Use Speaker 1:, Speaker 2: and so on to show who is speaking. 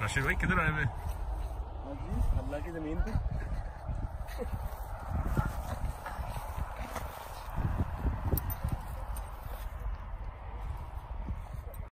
Speaker 1: राशिद भाई किधर आए हुए?
Speaker 2: हाँ जी, अल्लाह की जमीन पे।